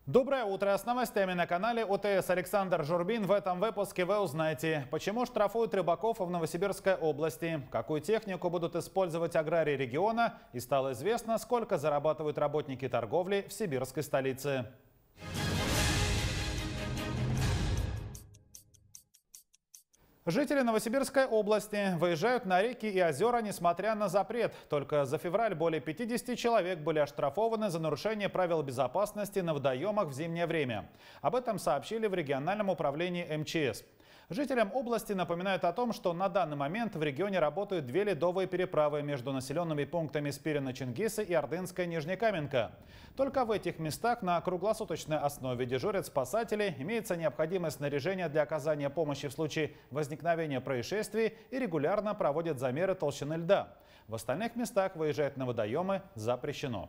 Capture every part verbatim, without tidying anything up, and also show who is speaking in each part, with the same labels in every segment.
Speaker 1: Доброе утро! С новостями на канале ОТС Александр Журбин. В этом выпуске вы узнаете, почему штрафуют рыбаков в Новосибирской области, какую технику будут использовать аграрии региона, и стало известно, сколько зарабатывают работники торговли в сибирской столице. Жители Новосибирской области выезжают на реки и озера, несмотря на запрет. Только за февраль более пятидесяти человек были оштрафованы за нарушение правил безопасности на водоемах в зимнее время. Об этом сообщили в региональном управлении эм че эс. Жителям области напоминают о том, что на данный момент в регионе работают две ледовые переправы между населенными пунктами Спирино-Чингисы и Ордынская Нижнекаменка. Только в этих местах на круглосуточной основе дежурят спасатели, имеется необходимое снаряжение для оказания помощи в случае возникновения происшествий и регулярно проводят замеры толщины льда. В остальных местах выезжать на водоемы запрещено.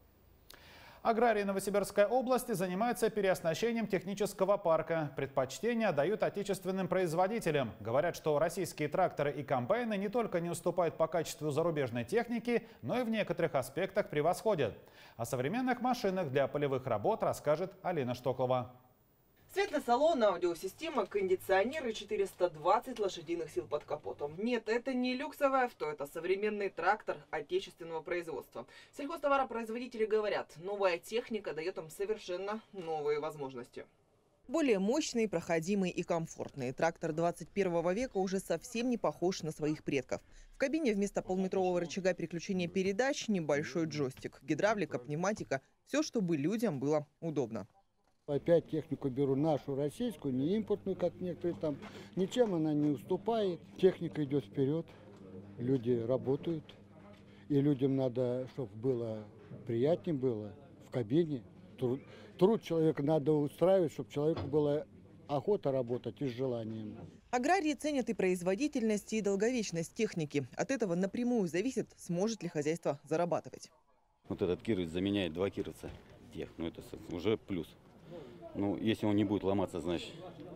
Speaker 1: Аграрии Новосибирской области занимаются переоснащением технического парка. Предпочтение отдают отечественным производителям. Говорят, что российские тракторы и комбайны не только не уступают по качеству зарубежной техники, но и в некоторых аспектах превосходят. О современных машинах для полевых работ расскажет Алина Штоклова.
Speaker 2: Светлый салон, аудиосистема, кондиционеры, четыреста двадцать лошадиных сил под капотом. Нет, это не люксовое авто, это современный трактор отечественного производства. Сельхозтоваропроизводители говорят, новая техника дает им совершенно новые возможности.
Speaker 3: Более мощный, проходимый и комфортный. Трактор двадцать первого века уже совсем не похож на своих предков. В кабине вместо полметрового рычага переключения передач небольшой джойстик. Гидравлика, пневматика – все, чтобы людям было удобно.
Speaker 4: Опять технику беру нашу, российскую, не импортную, как некоторые там. Ничем она не уступает. Техника идет вперед, люди работают. И людям надо, чтобы было приятнее было в кабине. Труд, труд человека надо устраивать, чтобы человеку была охота работать и с желанием.
Speaker 3: Аграрии ценят и производительность, и долговечность техники. От этого напрямую зависит, сможет ли хозяйство зарабатывать.
Speaker 5: Вот этот кировец заменяет два кировца тех, ну это уже плюс. Ну, если он не будет ломаться, значит,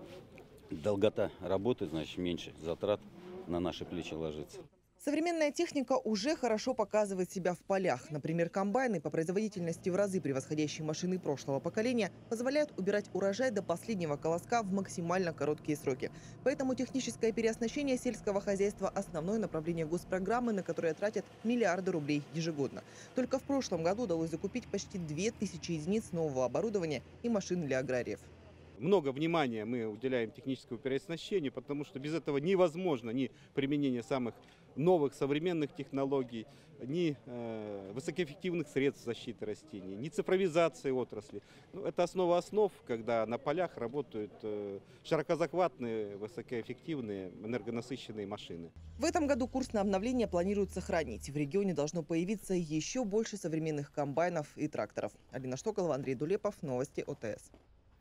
Speaker 5: долгота работы, значит, меньше затрат на наши плечи ложится.
Speaker 3: Современная техника уже хорошо показывает себя в полях. Например, комбайны, по производительности в разы превосходящие машины прошлого поколения, позволяют убирать урожай до последнего колоска в максимально короткие сроки. Поэтому техническое переоснащение сельского хозяйства – основное направление госпрограммы, на которое тратят миллиарды рублей ежегодно. Только в прошлом году удалось закупить почти две тысячи единиц нового оборудования и машин для аграриев.
Speaker 6: Много внимания мы уделяем техническому переоснащению, потому что без этого невозможно ни применение самых новых современных технологий, ни э, высокоэффективных средств защиты растений, ни цифровизации отрасли. Ну, это основа основ, когда на полях работают э, широкозахватные, высокоэффективные, энергонасыщенные машины.
Speaker 3: В этом году курс на обновление планируют сохранить. В регионе должно появиться еще больше современных комбайнов и тракторов. Алина Штоколова, Андрей Дулепов, новости о тэ эс.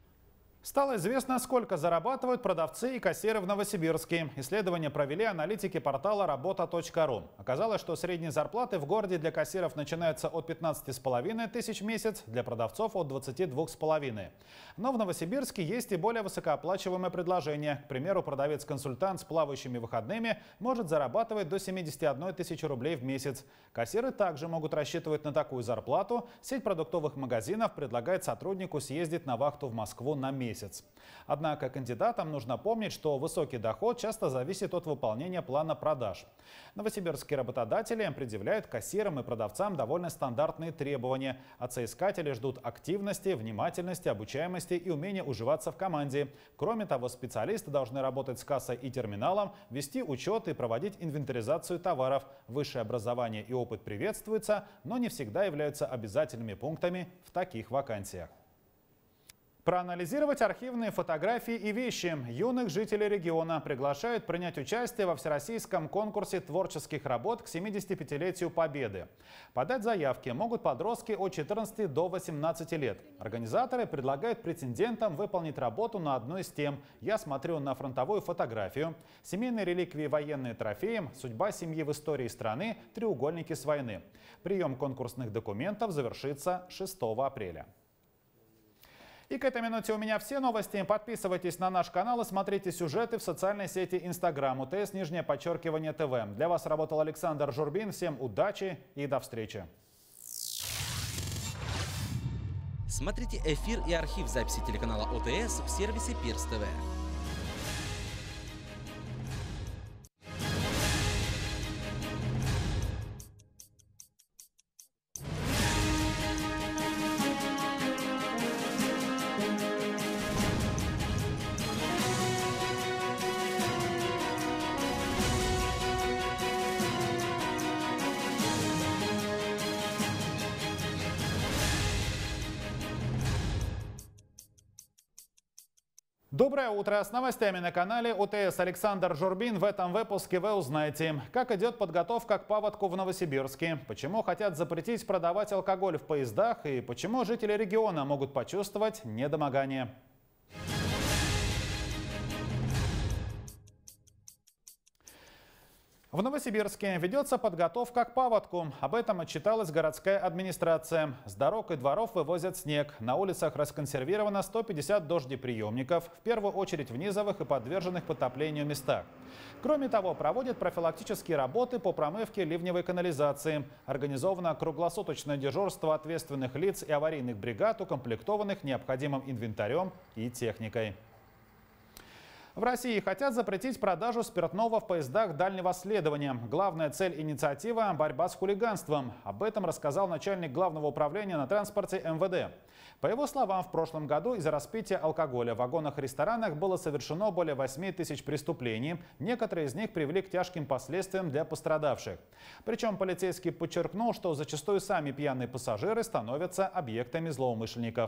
Speaker 1: Стало известно, сколько зарабатывают продавцы и кассиры в Новосибирске. Исследование провели аналитики портала работа точка ру. Оказалось, что средние зарплаты в городе для кассиров начинаются от пятнадцати с половиной тысяч в месяц, для продавцов от двадцати двух с половиной. Но в Новосибирске есть и более высокооплачиваемое предложение. К примеру, продавец-консультант с плавающими выходными может зарабатывать до семидесяти одной тысячи рублей в месяц. Кассиры также могут рассчитывать на такую зарплату. Сеть продуктовых магазинов предлагает сотруднику съездить на вахту в Москву на месяц. Однако кандидатам нужно помнить, что высокий доход часто зависит от выполнения плана продаж. Новосибирские работодатели предъявляют кассирам и продавцам довольно стандартные требования. От соискателей ждут активности, внимательности, обучаемости и умения уживаться в команде. Кроме того, специалисты должны работать с кассой и терминалом, вести учет и проводить инвентаризацию товаров. Высшее образование и опыт приветствуются, но не всегда являются обязательными пунктами в таких вакансиях. Проанализировать архивные фотографии и вещи юных жителей региона приглашают принять участие во всероссийском конкурсе творческих работ к семидесятипятилетию Победы. Подать заявки могут подростки от четырнадцати до восемнадцати лет. Организаторы предлагают претендентам выполнить работу на одну из тем «Я смотрю на фронтовую фотографию», «Семейные реликвии, военные трофеи», «Судьба семьи в истории страны», «Треугольники с войны». Прием конкурсных документов завершится шестого апреля. И к этой минуте у меня все новости. Подписывайтесь на наш канал и смотрите сюжеты в социальной сети Инстаграм ОТС нижнее подчеркивание ТВ. Для вас работал Александр Журбин. Всем удачи и до встречи.
Speaker 7: Смотрите эфир и архив записи телеканала ОТС в сервисе Пирс ТВ.
Speaker 1: Доброе утро! С новостями на канале ОТС Александр Журбин. В этом выпуске вы узнаете, как идет подготовка к паводку в Новосибирске, почему хотят запретить продавать алкоголь в поездах и почему жители региона могут почувствовать недомогание. В Новосибирске ведется подготовка к паводку. Об этом отчиталась городская администрация. С дорог и дворов вывозят снег. На улицах расконсервировано сто пятьдесят дождеприемников, в первую очередь в низовых и подверженных потоплению местах. Кроме того, проводят профилактические работы по промывке ливневой канализации. Организовано круглосуточное дежурство ответственных лиц и аварийных бригад, укомплектованных необходимым инвентарем и техникой. В России хотят запретить продажу спиртного в поездах дальнего следования. Главная цель инициативы – борьба с хулиганством. Об этом рассказал начальник Главного управления на транспорте эм вэ дэ. По его словам, в прошлом году из-за распития алкоголя в вагонах-ресторанах было совершено более восьми тысяч преступлений. Некоторые из них привели к тяжким последствиям для пострадавших. Причем полицейский подчеркнул, что зачастую сами пьяные пассажиры становятся объектами злоумышленников.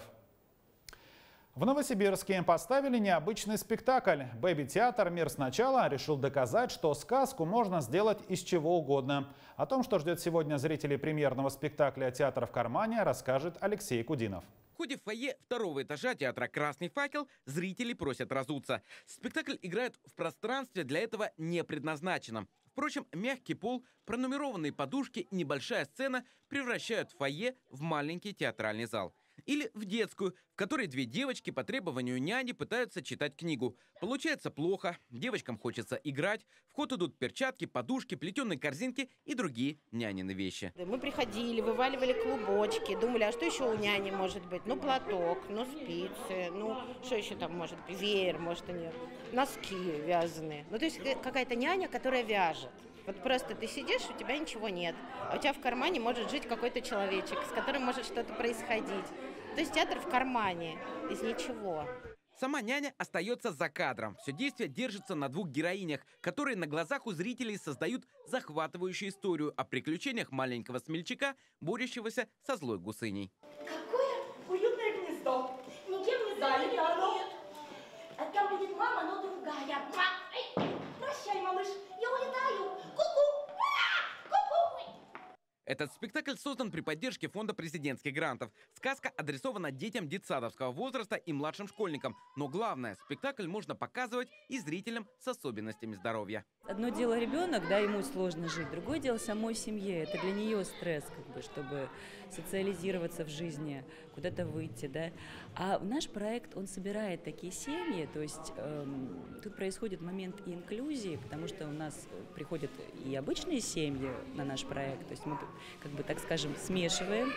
Speaker 1: В Новосибирске поставили необычный спектакль. Бэби-театр «Мир сначала» решил доказать, что сказку можно сделать из чего угодно. О том, что ждет сегодня зрителей премьерного спектакля «Театр в кармане», расскажет Алексей Кудинов.
Speaker 8: В ходе фойе второго этажа театра «Красный факел» зрители просят разуться. Спектакль играют в пространстве, для этого не предназначенном. Впрочем, мягкий пол, пронумерованные подушки и небольшая сцена превращают фойе в маленький театральный зал. Или в детскую, в которой две девочки по требованию няни пытаются читать книгу. Получается плохо, девочкам хочется играть, в ход идут перчатки, подушки, плетеные корзинки и другие нянины вещи.
Speaker 9: Мы приходили, вываливали клубочки, думали, а что еще у няни может быть? Ну, платок, ну, спицы, ну, что еще там может быть? Веер, может, у нее носки вязаные. Ну, то есть какая-то няня, которая вяжет. Вот просто ты сидишь, у тебя ничего нет, а у тебя в кармане может жить какой-то человечек, с которым может что-то происходить. То есть театр в кармане, из ничего.
Speaker 8: Сама няня остается за кадром. Все действие держится на двух героинях, которые на глазах у зрителей создают захватывающую историю о приключениях маленького смельчака, борющегося со злой гусыней.
Speaker 10: Какое уютное гнездо. Никем не залито оно. А там будет мама, но другая. Прощай, малыш, я улетаю. Ку-ку! Ку-ку!
Speaker 8: Этот спектакль создан при поддержке Фонда президентских грантов. Сказка адресована детям детсадовского возраста и младшим школьникам. Но главное, спектакль можно показывать и зрителям с особенностями здоровья.
Speaker 11: Одно дело ребенок, да, ему сложно жить. Другое дело самой семье. Это для нее стресс, как бы, чтобы социализироваться в жизни, куда-то выйти, да. А наш проект, он собирает такие семьи, то есть эм, тут происходит момент и инклюзии, потому что у нас приходят и обычные семьи на наш проект, то есть мы, как бы, так скажем, смешиваем.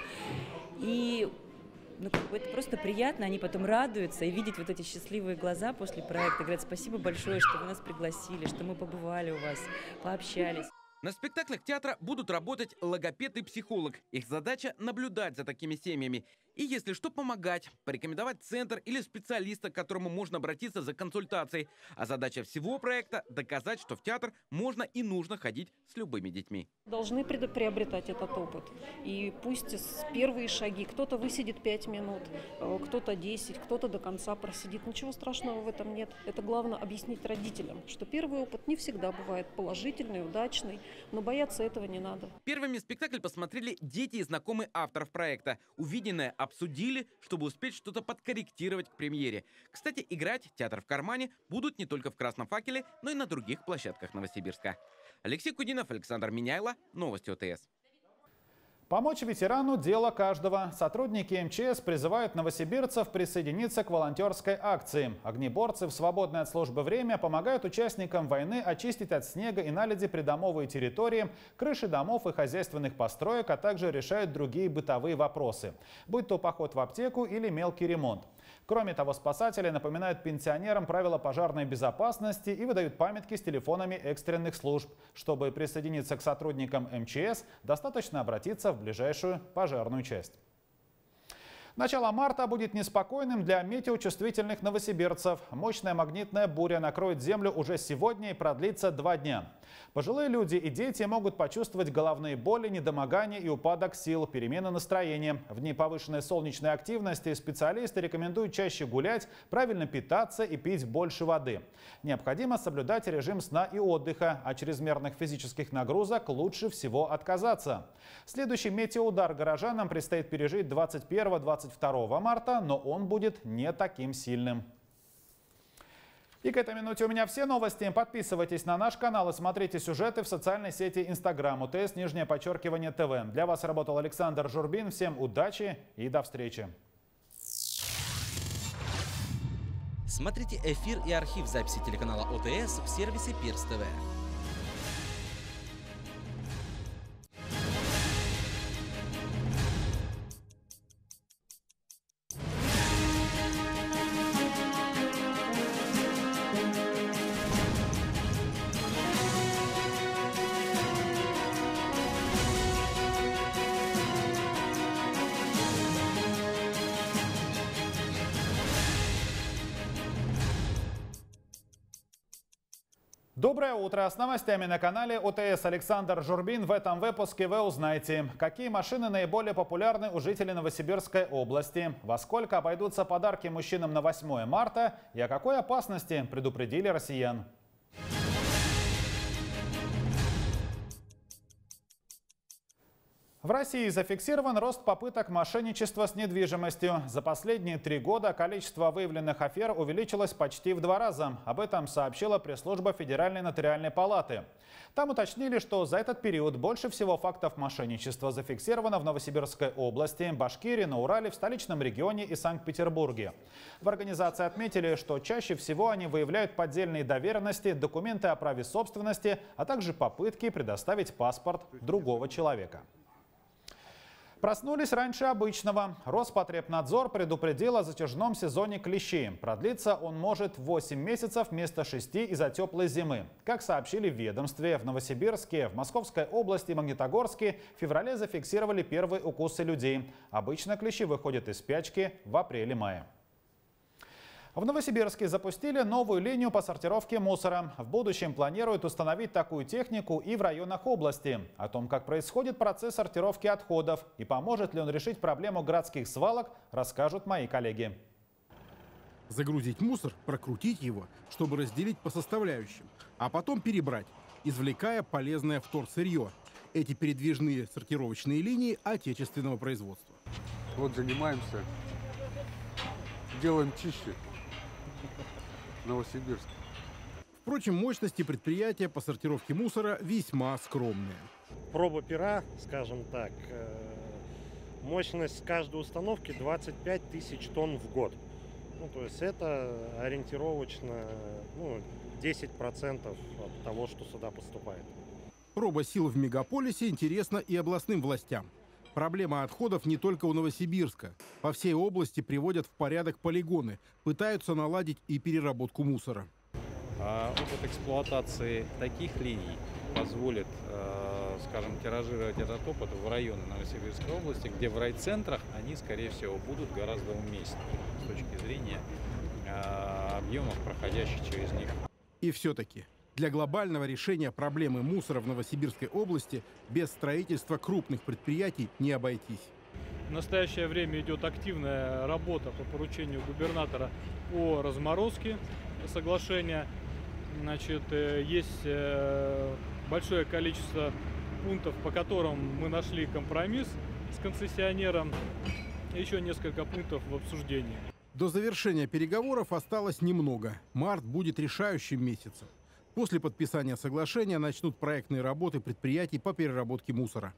Speaker 11: И ну, как бы это просто приятно, они потом радуются, и видеть вот эти счастливые глаза после проекта. Говорят, спасибо большое, что вы нас пригласили, что мы побывали у вас, пообщались.
Speaker 8: На спектаклях театра будут работать логопед и психолог. Их задача – наблюдать за такими семьями. И, если что, помогать, порекомендовать центр или специалиста, к которому можно обратиться за консультацией. А задача всего проекта – доказать, что в театр можно и нужно ходить с любыми детьми.
Speaker 12: Должны приобретать этот опыт. И пусть с первые шаги. Кто-то высидит пять минут, кто-то десять, кто-то до конца просидит. Ничего страшного в этом нет. Это главное объяснить родителям, что первый опыт не всегда бывает положительный, удачный. Но бояться этого не надо.
Speaker 8: Первыми спектакль посмотрели дети и знакомые авторов проекта. Увиденное обсудили, чтобы успеть что-то подкорректировать к премьере. Кстати, играть «Театр в кармане» будут не только в «Красном факеле», но и на других площадках Новосибирска. Алексей Кудинов, Александр Миняйло. Новости ОТС.
Speaker 1: Помочь ветерану – дело каждого. Сотрудники эм че эс призывают новосибирцев присоединиться к волонтерской акции. Огнеборцы в свободное от службы время помогают участникам войны очистить от снега и наледи придомовые территории, крыши домов и хозяйственных построек, а также решают другие бытовые вопросы, будь то поход в аптеку или мелкий ремонт. Кроме того, спасатели напоминают пенсионерам правила пожарной безопасности и выдают памятки с телефонами экстренных служб. Чтобы присоединиться к сотрудникам эм че эс, достаточно обратиться в ближайшую пожарную часть. Начало марта будет неспокойным для метеочувствительных новосибирцев. Мощная магнитная буря накроет землю уже сегодня и продлится два дня. Пожилые люди и дети могут почувствовать головные боли, недомогание и упадок сил, перемены настроения. В дни повышенной солнечной активности специалисты рекомендуют чаще гулять, правильно питаться и пить больше воды. Необходимо соблюдать режим сна и отдыха, а чрезмерных физических нагрузок лучше всего отказаться. Следующий метеоудар горожанам предстоит пережить двадцать первого — двадцать второго марта, но он будет не таким сильным. И к этой минуте у меня все новости. Подписывайтесь на наш канал и смотрите сюжеты в социальной сети Instagram УТС, нижнее подчеркивание ТВ. Для вас работал Александр Журбин. Всем удачи и до встречи.
Speaker 7: Смотрите эфир и архив записи телеканала ОТС в сервисе Пирс ТВ.
Speaker 1: Доброе утро! С новостями на канале ОТС Александр Журбин. В этом выпуске вы узнаете, какие машины наиболее популярны у жителей Новосибирской области, во сколько обойдутся подарки мужчинам на восьмое марта и о какой опасности предупредили россиян. В России зафиксирован рост попыток мошенничества с недвижимостью. За последние три года количество выявленных афер увеличилось почти в два раза. Об этом сообщила пресс-служба Федеральной нотариальной палаты. Там уточнили, что за этот период больше всего фактов мошенничества зафиксировано в Новосибирской области, Башкирии, на Урале, в столичном регионе и Санкт-Петербурге. В организации отметили, что чаще всего они выявляют поддельные доверенности, документы о праве собственности, а также попытки предоставить паспорт другого человека. Проснулись раньше обычного. Роспотребнадзор предупредил о затяжном сезоне клещей. Продлиться он может восемь месяцев вместо шести из-за теплой зимы. Как сообщили в ведомстве, в Новосибирске, в Московской области и Магнитогорске в феврале зафиксировали первые укусы людей. Обычно клещи выходят из спячки в апреле-мае. В Новосибирске запустили новую линию по сортировке мусора. В будущем планируют установить такую технику и в районах области. О том, как происходит процесс сортировки отходов и поможет ли он решить проблему городских свалок, расскажут мои коллеги.
Speaker 13: Загрузить мусор, прокрутить его, чтобы разделить по составляющим, а потом перебрать, извлекая полезное вторсырье. Эти передвижные сортировочные линии отечественного производства.
Speaker 14: Вот занимаемся, делаем чище. Новосибирск.
Speaker 13: Впрочем, мощности предприятия по сортировке мусора весьма скромные.
Speaker 15: Проба пера, скажем так, мощность каждой установки двадцать пять тысяч тонн в год. Ну, то есть это ориентировочно ну, десять процентов от того, что сюда поступает.
Speaker 13: Проба сил в мегаполисе интересна и областным властям. Проблема отходов не только у Новосибирска. По всей области приводят в порядок полигоны, пытаются наладить и переработку мусора.
Speaker 16: А опыт эксплуатации таких линий позволит, скажем, тиражировать этот опыт в районы Новосибирской области, где в райцентрах они, скорее всего, будут гораздо уместнее с точки зрения объемов, проходящих через них.
Speaker 13: И все-таки для глобального решения проблемы мусора в Новосибирской области без строительства крупных предприятий не обойтись.
Speaker 17: В настоящее время идет активная работа по поручению губернатора о разморозке соглашения. Значит, есть большое количество пунктов, по которым мы нашли компромисс с концессионером. Еще несколько пунктов в обсуждении.
Speaker 13: До завершения переговоров осталось немного. Март будет решающим месяцем. После подписания соглашения начнут проектные работы предприятий по переработке мусора.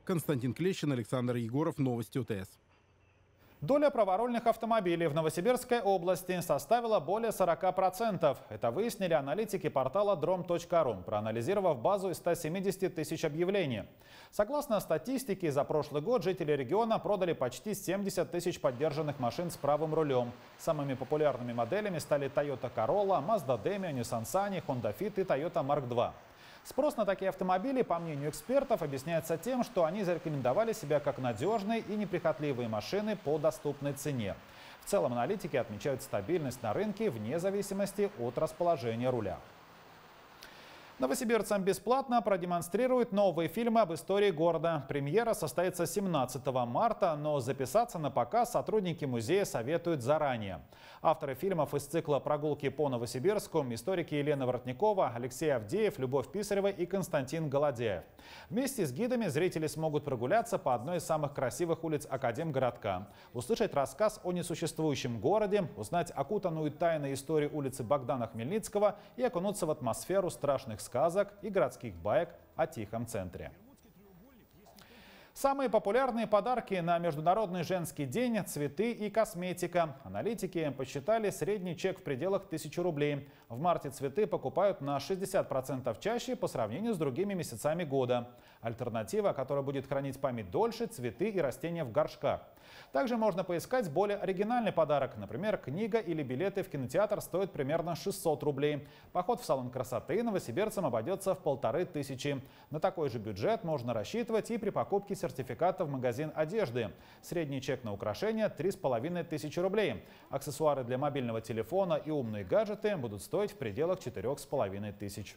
Speaker 13: Константин Клещин, Александр Егоров, Новости ОТС.
Speaker 1: Доля праворульных автомобилей в Новосибирской области составила более сорока процентов. Это выяснили аналитики портала дром точка ру, проанализировав базу из ста семидесяти тысяч объявлений. Согласно статистике, за прошлый год жители региона продали почти семьдесят тысяч поддержанных машин с правым рулем. Самыми популярными моделями стали Toyota Corolla, Mazda Demio, Nissan Sunny, Honda Fit и Toyota Марк два. Спрос на такие автомобили, по мнению экспертов, объясняется тем, что они зарекомендовали себя как надежные и неприхотливые машины по доступной цене. В целом аналитики отмечают стабильность на рынке вне зависимости от расположения руля. Новосибирцам бесплатно продемонстрируют новые фильмы об истории города. Премьера состоится семнадцатого марта, но записаться на показ сотрудники музея советуют заранее. Авторы фильмов из цикла «Прогулки по Новосибирску» историки Елена Воротникова, Алексей Авдеев, Любовь Писарева и Константин Голодяев. Вместе с гидами зрители смогут прогуляться по одной из самых красивых улиц Академгородка, услышать рассказ о несуществующем городе, узнать окутанную тайной историю улицы Богдана Хмельницкого и окунуться в атмосферу страшных сказок и городских баек о Тихом центре. Самые популярные подарки на Международный женский день – цветы и косметика. Аналитики посчитали средний чек в пределах тысячи рублей. В марте цветы покупают на шестьдесят процентов чаще по сравнению с другими месяцами года. Альтернатива, которая будет хранить память дольше – цветы и растения в горшках. Также можно поискать более оригинальный подарок. Например, книга или билеты в кинотеатр стоят примерно шестьсот рублей. Поход в салон красоты новосибирцам обойдется в полторы тысячи. На такой же бюджет можно рассчитывать и при покупке сертификата в магазин одежды. Средний чек на украшения – три с половиной тысячи рублей. Аксессуары для мобильного телефона и умные гаджеты будут стоить в пределах четырёх с половиной тысяч.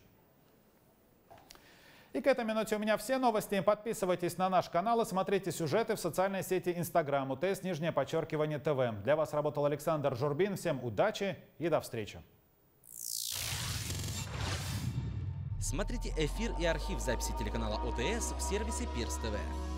Speaker 1: И к этой минуте у меня все новости. Подписывайтесь на наш канал и смотрите сюжеты в социальной сети Instagram УТС, нижнее подчеркивание ТВ. Для вас работал Александр Журбин. Всем удачи и до встречи.
Speaker 7: Смотрите эфир и архив записи телеканала ОТС в сервисе Пирс ТВ.